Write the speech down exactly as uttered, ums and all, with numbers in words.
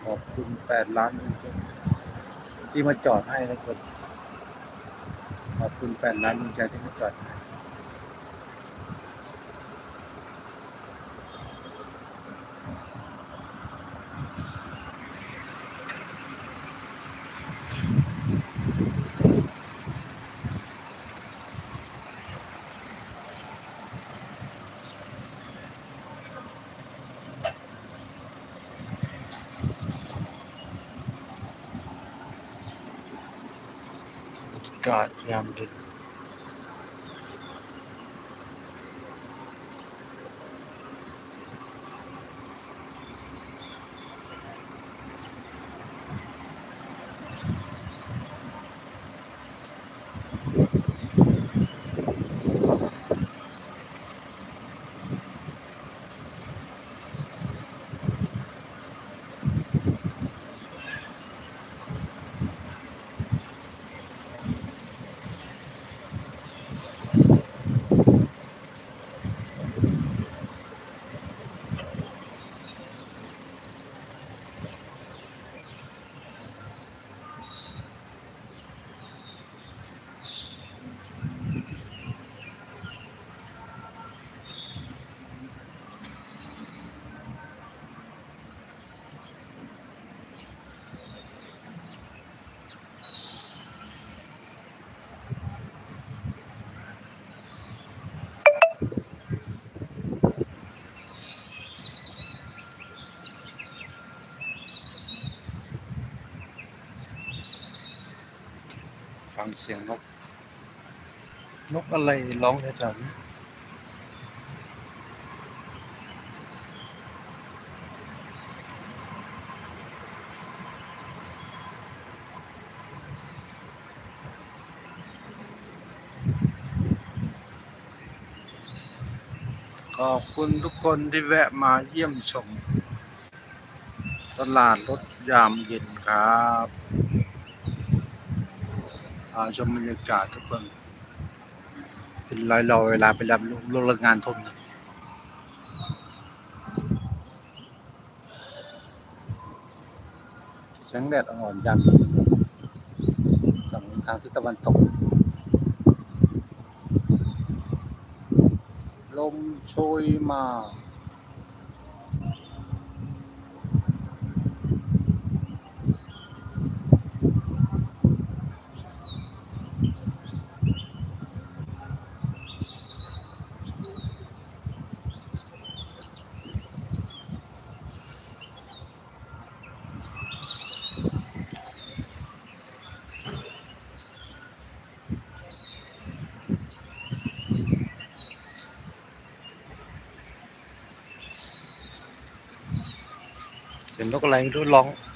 ขอบคุณแปดล้านที่มาจอดให้นะคนขอบคุณแปดล้านดวงใจที่มาจอดให้กาดยามดึกฟังเสียงนกนกอะไรร้องแถวๆนี้ขอบคุณทุกคนที่แวะมาเยี่ยมชมตลาดรถยามเย็นครับพาชมบรรยากาศทุกคนเป็นรอยรอเวลาไปรับลูกเลิกงานทุ่มหนึ่งแสงแดดอ่อนๆยามเย็นฝั่งทางทิศตะวันตกลมโชยมาเสียงนกอะไรไม่รู้ร้อง